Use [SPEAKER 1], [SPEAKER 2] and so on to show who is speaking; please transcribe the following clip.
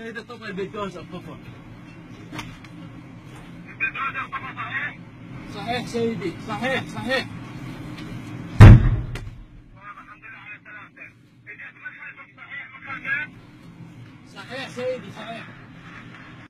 [SPEAKER 1] سيدي طفى البلدوزر طفى.
[SPEAKER 2] البلدوزر طفى صحيح؟
[SPEAKER 1] صحيح سيدي، صحيح صحيح.
[SPEAKER 2] الحمد لله على سلامتك. اجيت من خلفك صحيح مكان؟
[SPEAKER 1] صحيح سيدي صحيح.